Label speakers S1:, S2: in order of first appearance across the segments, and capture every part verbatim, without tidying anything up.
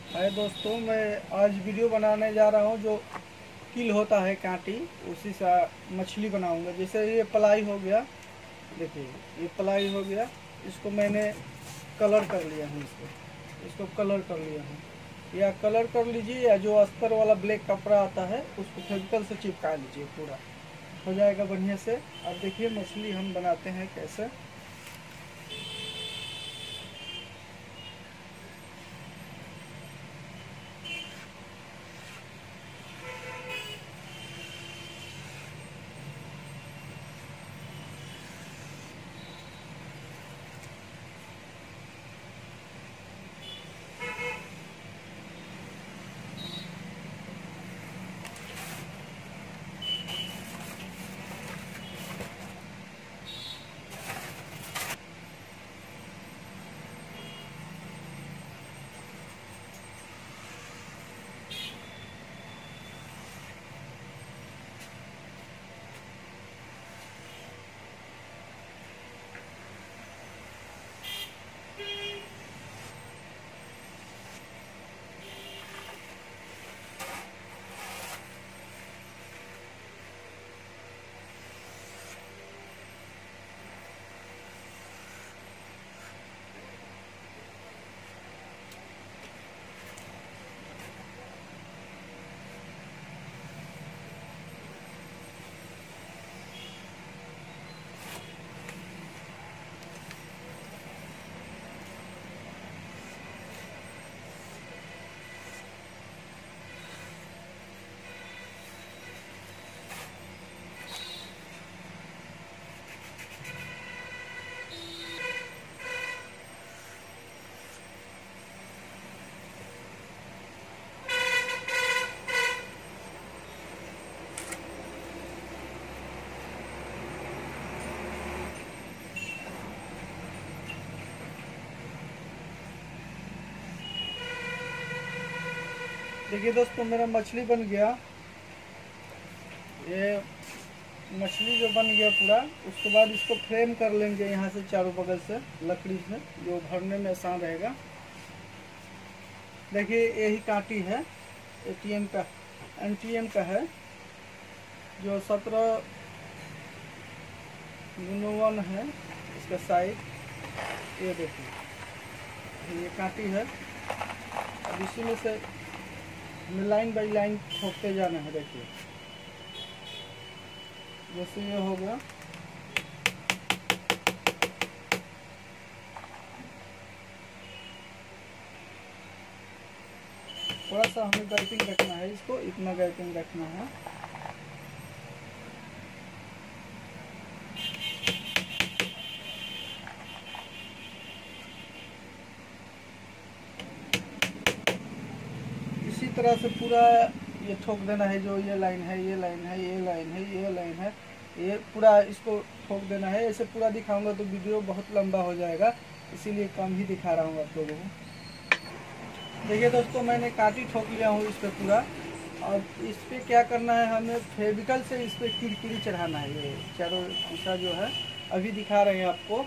S1: हाय दोस्तों, मैं आज वीडियो बनाने जा रहा हूँ जो किल होता है कांटी, उसी से मछली बनाऊंगा। जैसे ये पलाई हो गया, देखिए ये पलाई हो गया, इसको मैंने कलर कर लिया हूँ। इसको इसको कलर कर लिया हूँ, या कलर कर लीजिए, या जो अस्तर वाला ब्लैक कपड़ा आता है उसको फेविकल से चिपका लीजिए, पूरा हो जाएगा बढ़िया से। अब देखिए मछली हम बनाते हैं कैसे। देखिए दोस्तों, मेरा मछली बन गया। ये मछली जो बन गया पूरा, उसके बाद इसको फ्रेम कर लेंगे यहाँ से चारों बगल से लकड़ी से, जो भरने में आसान रहेगा। देखिए यही कांटी है, एटीएम का एनटीएम का है, जो सत्रह गुनोवन है इसका साइज। ये देखिए ये कांटी है। अब इसी में से लाइन बाई लाइन ठोकते जाना है। देखिए जैसे ये हो गया, थोड़ा सा हमें गैपिंग रखना है, इसको इतना गैपिंग रखना है। इसी तरह से पूरा ये ठोक देना है। जो ये लाइन है, ये लाइन है, ये लाइन है, ये लाइन है, ये पूरा इसको ठोक देना है। ऐसे पूरा दिखाऊंगा तो वीडियो बहुत लंबा हो जाएगा, इसीलिए कम ही दिखा रहा हूँ आप लोगों को। देखिए दोस्तों, मैंने कांटी ठोक लिया हूँ इस पर पूरा। और इस पर क्या करना है, हमें फेविकल से इस पर किरकिरी चढ़ाना है। ये चारों हिस्सा जो है अभी दिखा रहे हैं आपको।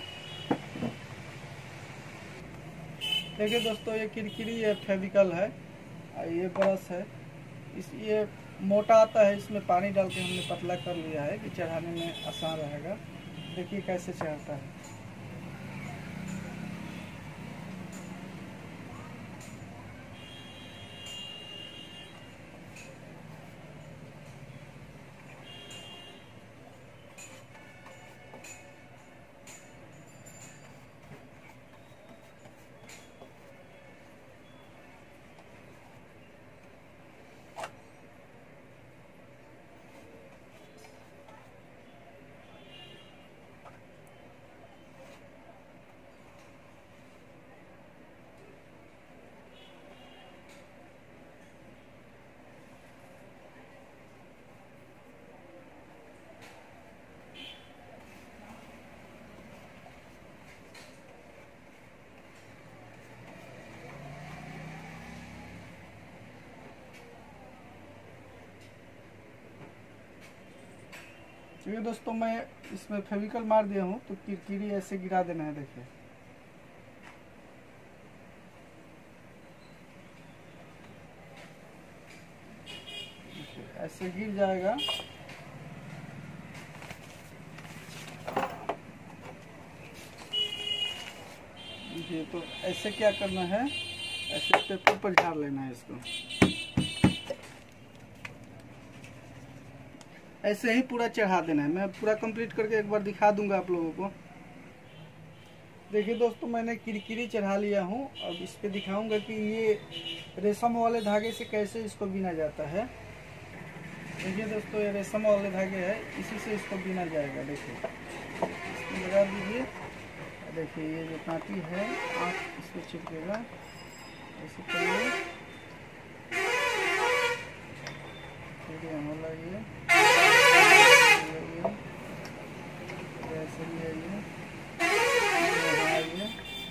S1: देखिए दोस्तों, ये किरकिरी, ये फेविकल है, ये ब्रश है। इस ये मोटा आता है, इसमें पानी डाल के हमने पतला कर लिया है कि चढ़ाने में आसान रहेगा। देखिए कैसे चढ़ता है। चलिए दोस्तों, मैं इसमें फेविकल मार दिया हूँ, तो किरकिरी ऐसे गिरा देना है। देखिए ऐसे गिर जाएगा। ये तो ऐसे क्या करना है, ऐसे पेपर पर झाड़ लेना है इसको। ऐसे ही पूरा चढ़ा देना है। मैं पूरा कंप्लीट करके एक बार दिखा दूंगा आप लोगों को। देखिए दोस्तों, मैंने किरकिरी चढ़ा लिया हूँ। अब इस पे दिखाऊंगा कि ये रेशम वाले धागे से कैसे इसको बिना जाता है। देखिए दोस्तों, ये रेशम वाले धागे है, इसी से इसको बिना जाएगा। देखिए इसको लगा दीजिए। देखिए ये जो कांटी है, आप इसको चिपकेगा, ऐसे करिए, फिर यहाँ लगाइए, ऐसे भी आइए, यहाँ आइए,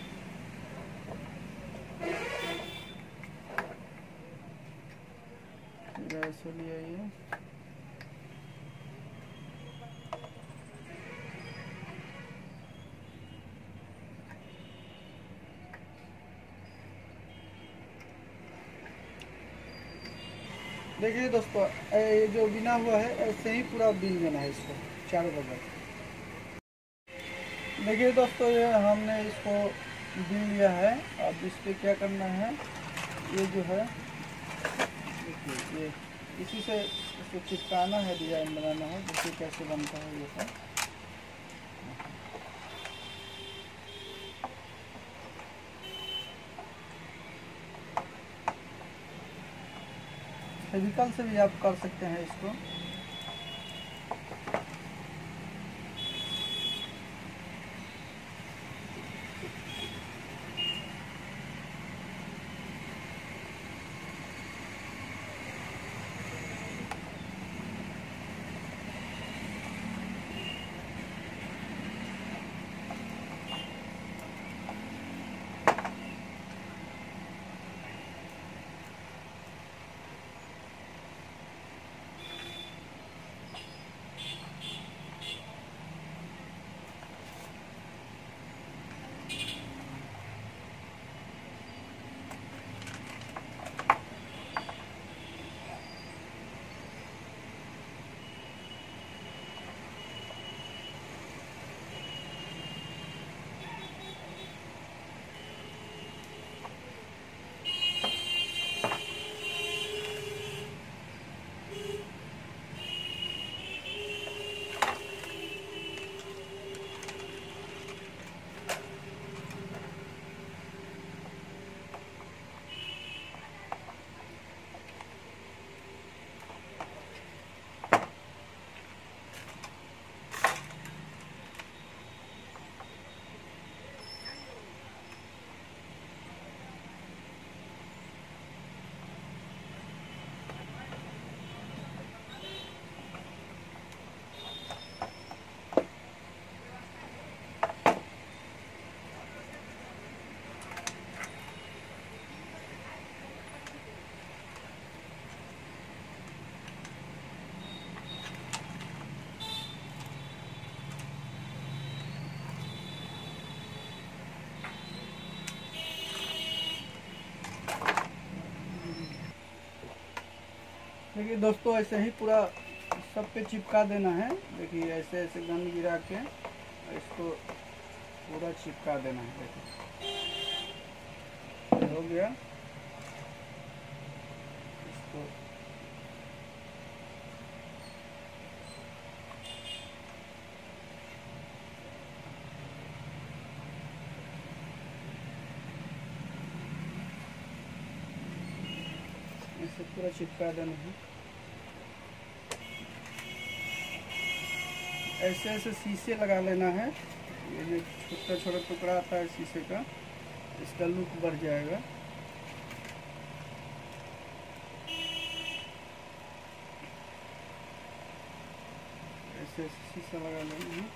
S1: फिर ऐसे भी आइए। देखिए दोस्तों, ये जो बिना हुआ है ऐसे ही पूरा बिन देना है इसको चारों बगल। देखिए दोस्तों, ये हमने इसको बिन लिया है। अब इस पर क्या करना है, ये जो है देखिए, ये इसी से इसको चिपकाना है, डिजाइन बनाना है। देखिए कैसे बनता है ये सब। फेविकॉल से भी आप कर सकते हैं इसको। देखिए दोस्तों, ऐसे ही पूरा सब पे चिपका देना है। देखिए ऐसे ऐसे गन गिरा के इसको पूरा चिपका देना है। देखिए हो गया। इसको ऐसे पूरा चिपका देना है। ऐसे ऐसे शीशे लगा लेना है। ये जो छोटा छोटा टुकड़ा आता है शीशे का, इसका लुक बढ़ जाएगा। ऐसे ऐसे शीशा लगा लेना है।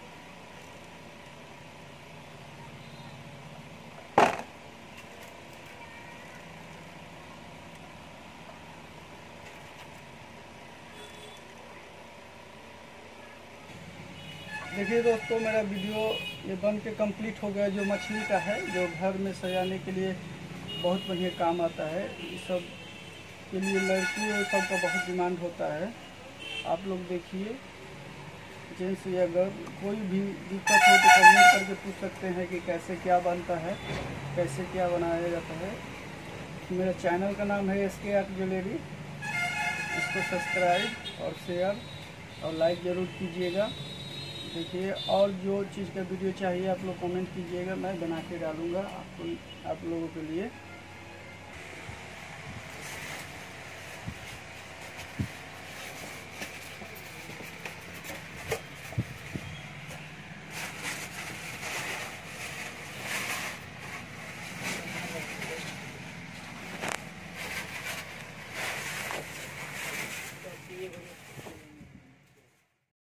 S1: देखिए दोस्तों, मेरा वीडियो ये बन के कंप्लीट हो गया। जो मछली का है, जो घर में सजाने के लिए बहुत बढ़िया काम आता है। इस सब के लिए लड़कियों सबका बहुत डिमांड होता है। आप लोग देखिए, जेंट्स या गर्ल कोई भी दिक्कत हो तो कमेंट करके पूछ सकते हैं कि कैसे क्या बनता है, कैसे क्या बनाया जाता है। मेरा चैनल का नाम है एस के आर्ट ज्वेलरी। इसको सब्सक्राइब और शेयर और लाइक ज़रूर कीजिएगा। देखिए, और जो चीज़ का वीडियो चाहिए आप लोग कमेंट कीजिएगा, मैं बना के डालूँगा आपको, आप लोगों के लिए।